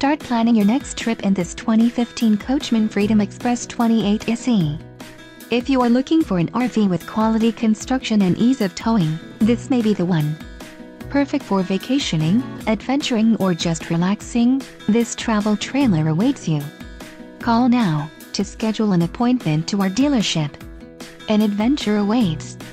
Start planning your next trip in this 2015 Coachmen Freedom Express 28 SE. If you are looking for an RV with quality construction and ease of towing, this may be the one. Perfect for vacationing, adventuring, or just relaxing, this travel trailer awaits you. Call now to schedule an appointment to our dealership. An adventure awaits.